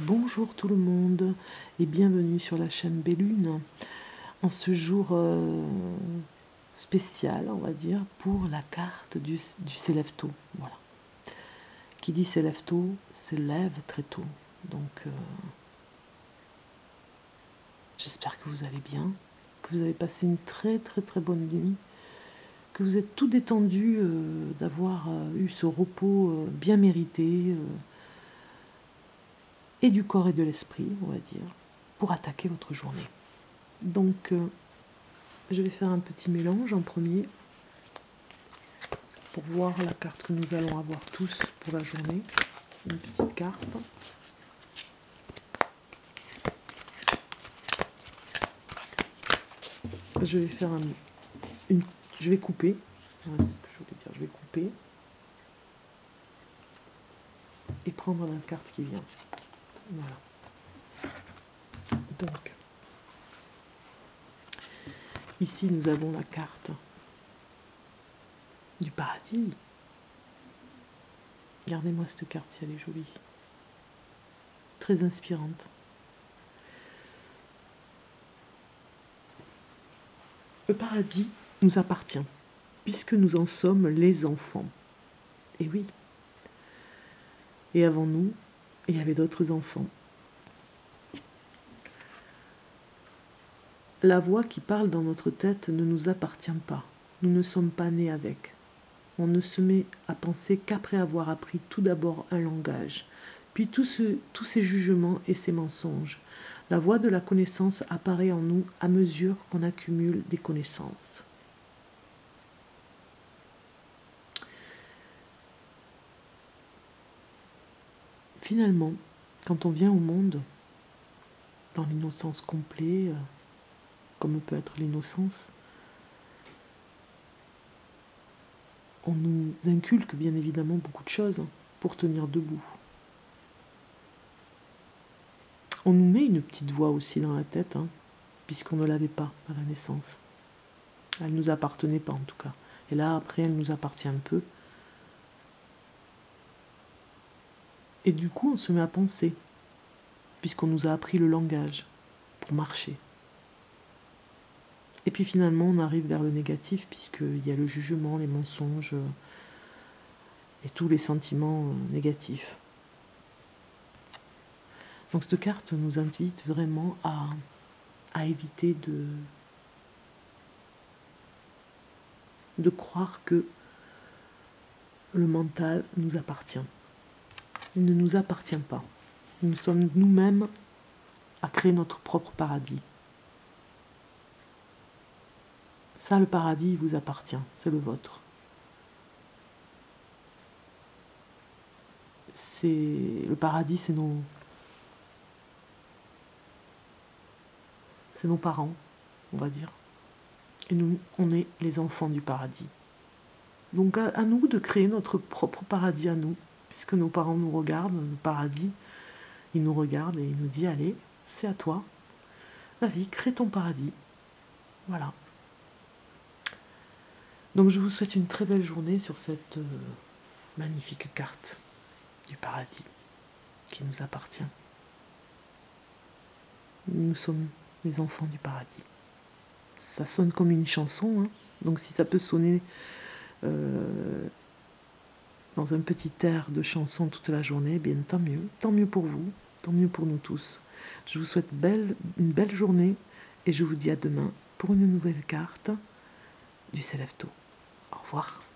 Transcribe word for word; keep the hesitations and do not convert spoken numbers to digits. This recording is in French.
Bonjour tout le monde et bienvenue sur la chaîne Bellune en ce jour euh, spécial, on va dire, pour la carte du, du se lève tôt. Voilà. Qui dit se lève tôt, se lève très tôt. Donc euh, j'espère que vous allez bien, que vous avez passé une très très très bonne nuit, que vous êtes tout détendu euh, d'avoir euh, eu ce repos euh, bien mérité. Euh, et du corps et de l'esprit, on va dire, pour attaquer votre journée. Donc, euh, je vais faire un petit mélange en premier pour voir la carte que nous allons avoir tous pour la journée. Une petite carte. Je vais faire un, une... Je vais couper. Voilà, c'est ce que je voulais dire. Je vais couper. Et prendre la carte qui vient. Voilà. Donc, ici, nous avons la carte du paradis. Regardez-moi cette carte si elle est jolie. Très inspirante. Le paradis nous appartient, puisque nous en sommes les enfants. Et oui. Et avant nous, il y avait d'autres enfants. La voix qui parle dans notre tête ne nous appartient pas. Nous ne sommes pas nés avec. On ne se met à penser qu'après avoir appris tout d'abord un langage, puis tout ce, tous ces jugements et ces mensonges. La voix de la connaissance apparaît en nous à mesure qu'on accumule des connaissances. Finalement, quand on vient au monde, dans l'innocence complète, comme peut être l'innocence, on nous inculque bien évidemment beaucoup de choses pour tenir debout. On nous met une petite voix aussi dans la tête, hein, puisqu'on ne l'avait pas à la naissance. Elle ne nous appartenait pas en tout cas. Et là, après, elle nous appartient un peu. Et du coup, on se met à penser, puisqu'on nous a appris le langage pour marcher. Et puis finalement, on arrive vers le négatif, puisqu'il y a le jugement, les mensonges et tous les sentiments négatifs. Donc cette carte nous invite vraiment à, à éviter de, de croire que le mental nous appartient. Il ne nous appartient pas. Nous sommes nous-mêmes à créer notre propre paradis. Ça, le paradis, il vous appartient, c'est le vôtre. C'est le paradis, c'est nos, c'est nos parents, on va dire. Et nous, on est les enfants du paradis. Donc à, à nous de créer notre propre paradis à nous, puisque nos parents nous regardent, le paradis, il nous regarde et il nous dit, allez, c'est à toi, vas-y, crée ton paradis. Voilà. Donc je vous souhaite une très belle journée sur cette euh, magnifique carte du paradis qui nous appartient. Nous sommes les enfants du paradis. Ça sonne comme une chanson, hein, donc si ça peut sonner euh, dans un petit air de chanson toute la journée, eh bien tant mieux, tant mieux pour vous, tant mieux pour nous tous. Je vous souhaite belle, une belle journée et je vous dis à demain pour une nouvelle carte du se lève tôt. Au revoir.